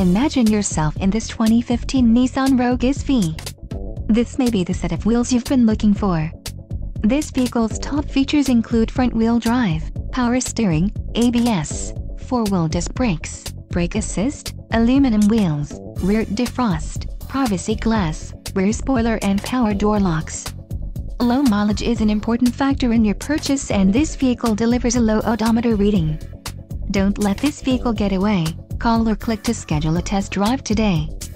Imagine yourself in this 2015 Nissan Rogue SV. This may be the set of wheels you've been looking for. This vehicle's top features include front-wheel drive, power steering, ABS, 4-wheel disc brakes, brake assist, aluminum wheels, rear defrost, privacy glass, rear spoiler and power door locks. Low mileage is an important factor in your purchase, and this vehicle delivers a low odometer reading. Don't let this vehicle get away. Call or click to schedule a test drive today.